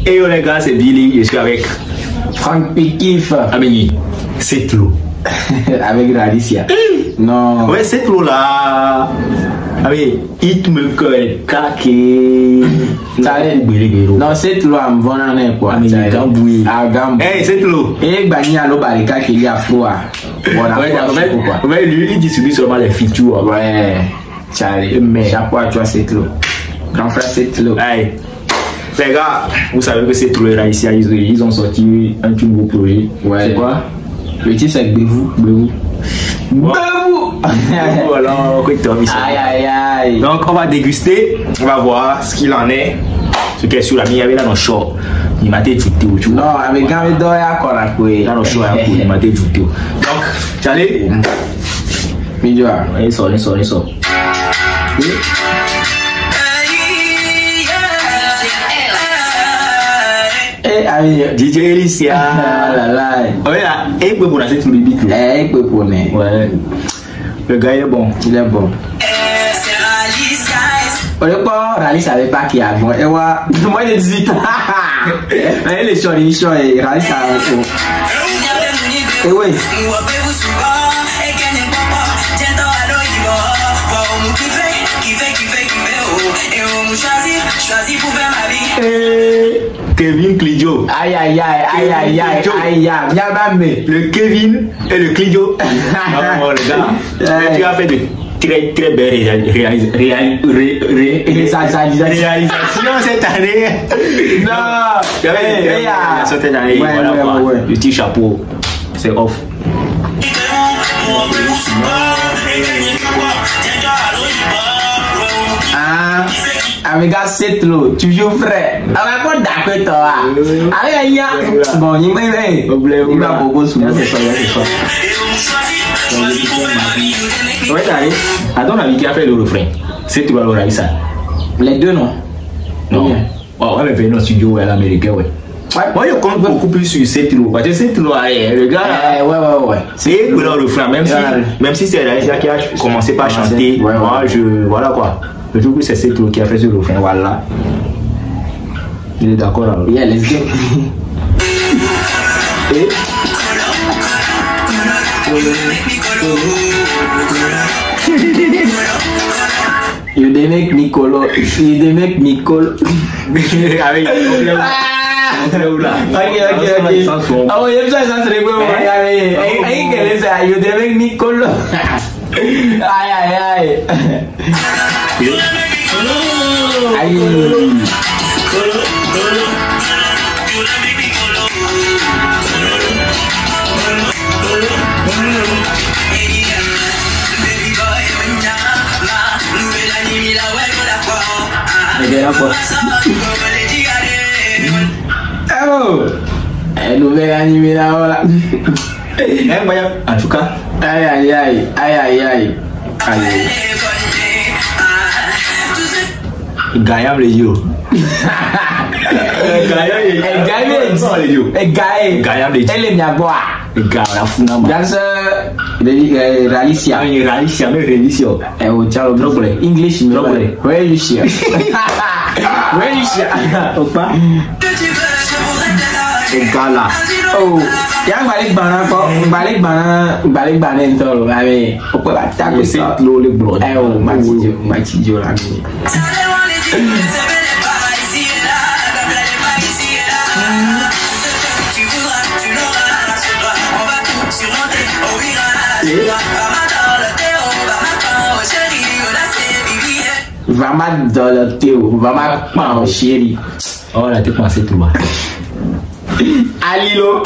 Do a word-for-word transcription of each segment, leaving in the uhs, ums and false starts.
Et les gars, c'est Billy, je suis avec Franck Pikif. Amini, SETHLO. Avec RALYCIA. Non. Ouais, SETHLO là. Ah oui, il me colle kaki. Non, SETHLO am vonane quoi. Ah mais gamboué. Ah gamboué. Eh SETHLO. Eh bani alo barika qui a froid. Voilà. Ouais, lui il distribue seulement les features. Ouais. Charlie. Mais chaque fois tu vois SETHLO. Grand frère SETHLO. Hey. Les gars, vous savez que SETHLO et RALYCIA, ils, ils ont sorti un tout nouveau projet. Ouais. C'est quoi? Le titre c'est gbevou. Gbevou. Gbevou. Voilà, aïe aïe aïe. Donc on va déguster, on va voir ce qu'il en est. Ce qui est sur la mienne, il y avait là dans le short. Il m'a dit tout. Non, avec quand il doit y avoir la couille. Dans le short, il m'a dit tout. Donc, Charlie. Midjoa. Il sort, il sort, il sort. D J RALYCIA. La la. Ouais là, et puis pour la c'est tout le beat. Eh, et puis pour né. Ouais. Le gars il est bon. Il est bon. Au départ, RALYCIA savait pas qu'il y a bon. Et moi, moi de dix-huit ans. Mais il est chaud, il est chaud et RALYCIA. Et oui. Et Kevin Clidio. Aïe aïe aïe aïe aïe aïe aïe aïe. Viens m'amener. Le Kevin et le Clidio. Oh les gars. Mais tu as fait de très très belles réalisations cette année. Non. Cette année. Voilà quoi. Le petit chapeau. C'est off. Ah, avec un SETHLO, toujours frais. Avec quoi d'accord toi? Aïe aïe. Bon, il m'a dit. Il m'a beaucoup souvent. C'est ça, c'est ça. Ouais, allez. À ton avis, qui a fait le refrain? SETHLO ou RALYCIA? Les deux non. Non. Oh, ouais, mais venez dans le studio, ouais, l'américain, ouais. Moi, je compte beaucoup plus sur SETHLO. Parce que SETHLO, le gars. Ouais, ouais, ouais. C'est le refrain, même si, même si c'est RALYCIA qui a commencé par chanter. Moi, je. Voilà quoi. Je trouve que c'est SETHLO qui a fait ce refrain. Voilà. Il est d'accord alors. Yeah, let's go. Et. You dey make me colo. You dey make me colo. Avec ok, ok, ok. Ah oui, je sais ça c'est bon. Aïe, aïe, quel ça? You dey make me colo. Aïe, aïe, aïe. Aïe. Oh, elle nous fait animer là, voilà. En tout cas, aïe aïe aïe, aïe aïe aïe, aïe. Gagnant les yeux. Gagnant les yeux. Gagnant les yeux. Elle est bien boire. Gagnant la founa. Dans ce RALYCIA. RALYCIA, mais RALYCIA. Eh, au tchalo, blogler. English, blogler. RALYCIA. RALYCIA. Opa. Et gala. Oh, yang balik bana kok, balik bana, balik bana entol. Ame, opa baca ko SETHLO le blog. Eh, oh, macijo, macijo lagi. Vamos dans le théo, vamos pas chéri. Oh là, t'es pensé tout bas. Alilo.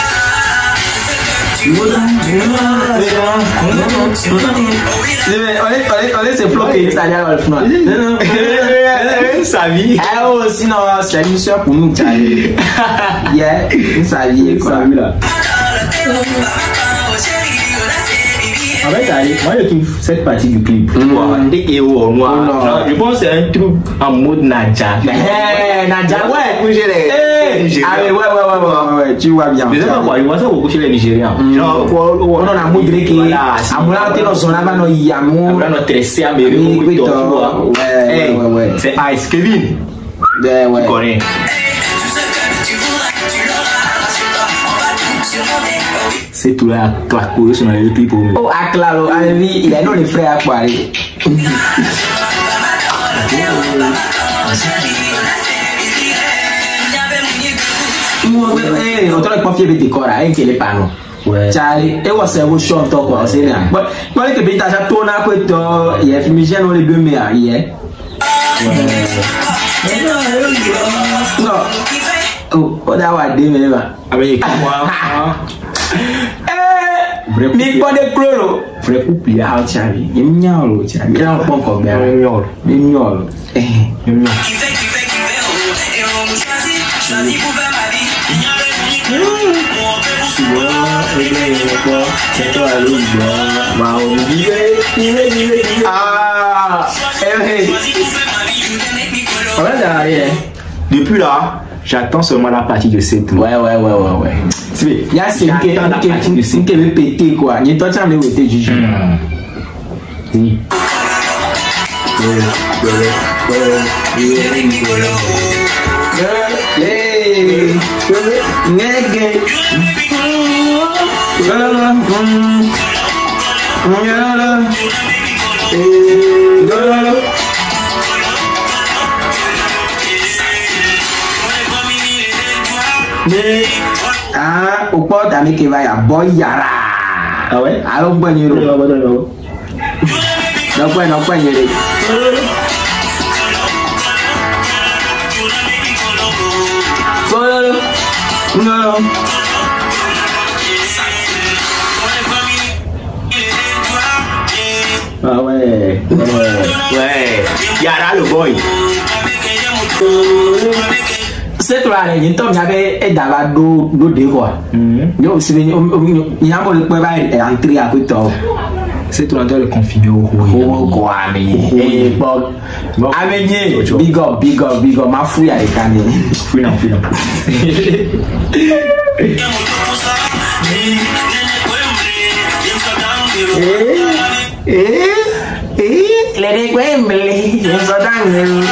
On laisse floquer, c'est-à-dire le final. Sa vie. Ah oh, sinon, c'est une mission pour nous, Charlie. Yeah, sa vie, quoi. Sa vie là. En fait, moi je trouve cette partie du clip, et au noir, je pense que c'est un truc en mode Nadja. Eh, Nadja, ouais, coucher les. Ah, ouais, ouais, ouais, ouais, tu vois bien. Je sais pas quoi, je vois ça beaucoup chez les Nigérians. Genre, on a un mot grec qui est. À mon avis, on s'en a pas, il y a mon. On a notre tressé américain. Ouais, ouais, ouais. C'est Ice Kevin. Ouais, ouais. Tu connais. C'est tout là, claqué sur les people. Oh, ah, claro, il y a non les frères à Paris. On t'a pas fait des décors, hein, qui est pas non. Charlie, et on s'est voué chanter quoi, c'est bien. Bon, moi les que bêta j'ai tourné à côté, il y a fumigène on les deux mais hier. Non. Oh, on a voir des mais là. Avec moi. Eh, mi pas de cloro. Vrai couple ya Charlie. Il me nyalo Charlie. Il a pas encore bien. Nyalo. Nyalo. Eh, nyalo. Ah, depuis là, j'attends seulement la partie de cette. Ouais, ouais, ouais, ouais, ouais. Il y a ce qui est pété quoi. Il y a toi qui as été jugé. Oui. Hey, nigga. Ah, au port d'ami qui va y a boy yara. Ah ouais? Alors, bon, il y a non, pas, non, pas, il y a non. Ah ouais. Ouais. Yara le boy. C'est toi, il y a un temps, il y avait un d'abord deux quoi. Il y a aussi il y a un peu de poids entrer à côté. C'est toi qui le configurer au oh quoi mais bon amener big up big up big up ma fouille avec cané fouille non fouille non eh eh eh les requemble ils sont dans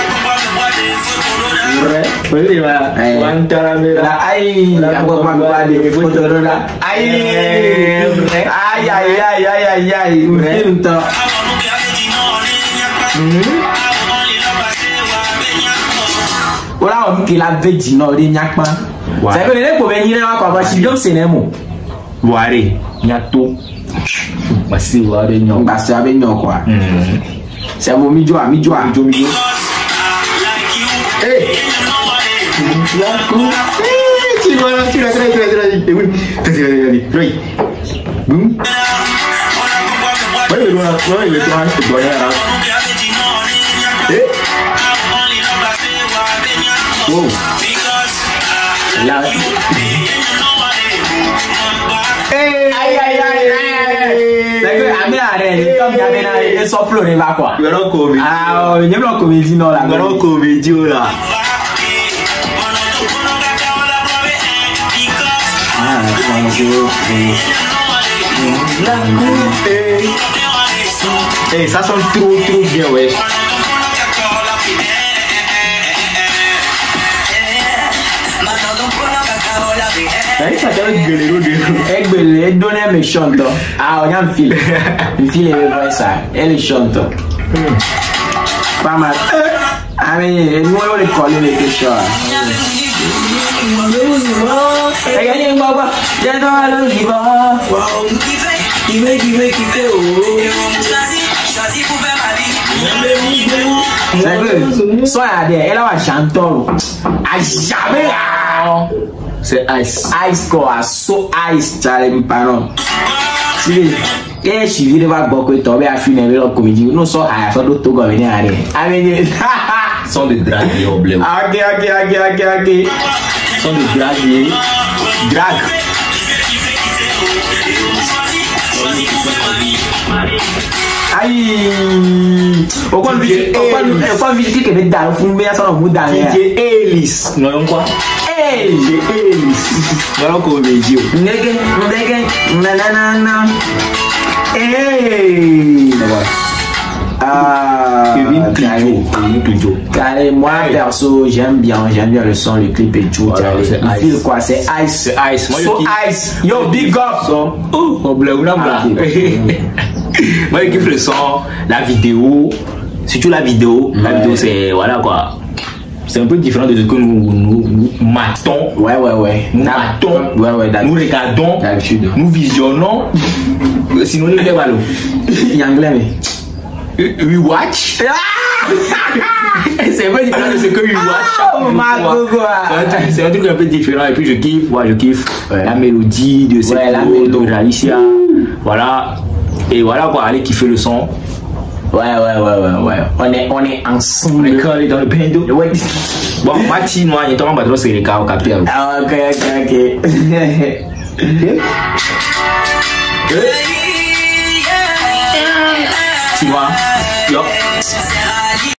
oui voilà la aïe la boîte ma de photo là aïe aïe aïe aïe aïe aïe film to voilà on qui la veut dire non il n'y a pas c'est que les pour venir là quoi parce que c'est les mots voilà il y a tout parce que voilà non parce que avec non quoi c'est mon mijo mijo mijo mijo eh tu vois là tu l'as tu l'as tu l'as tu l'as tu l'as oui boum ouais le doigt ouais le doigt le doigt là eh wow là eh aïe aïe aïe c'est que ami arrête comme il y avait là il sort pleurer va quoi il y a une comédie ah il y a une comédie non là il y a une comédie là eh ça sonne trop trop bien ouais eh ça t'a gueulé eh gueulé donner mes chante ah on a un fil un fil et ça elle chante pas mal ah mais nous on les coller les questions regardez moi quoi j'ai dans le livre wow qui veut qui veut qui fait oh choisi pour faire ma vie soit elle a un chanteur à jamais c'est ice ice quoi so ice Charlie pardon si et si vient voir beaucoup de tomber à finir le comédie nous sommes à faire d'autres gars venir aller avec sont des dragues au blé ok ok ok ok ok sont des dragues drag aïe au quoi vite au quoi vite qui est dans fond mais ça on vous dans c'est Ellis non quoi hey Ellis voilà comédie nègre nègre nanana hey ah Kevin Clijo. Carré, moi perso, j'aime bien, j'aime bien le son, le clip et tout. C'est Ice. Quoi, c'est Ice. C'est Ice. Moi, so Ice. Yo, big up. Son. Oh, on bleu, là, là. Moi, je kiffe le son, la vidéo. Surtout la vidéo. La vidéo, c'est, voilà quoi. C'est un peu différent de ce que nous, nous, nous matons. Ouais, ouais, ouais. Nous matons. Ouais, ouais, nous regardons. Nous visionnons. Sinon, il est ballot. Il y a anglais, mais. We watch. C'est un peu différent de ce que we watch. Oh, ma c'est un truc un peu différent. Et puis, je kiffe. Ouais, je kiffe. Ouais. La mélodie de cette ouais, la mélodie de RALYCIA. Voilà. Et voilà quoi, allez kiffer le son. Ouais, ouais, ouais, ouais, ouais. On est, on est ensemble. On est collé dans le pendo. Ouais. Bon, Mati, moi, il y a un peu de cas au capteur. Ah, ok, ok, ok. Tu vois, yo.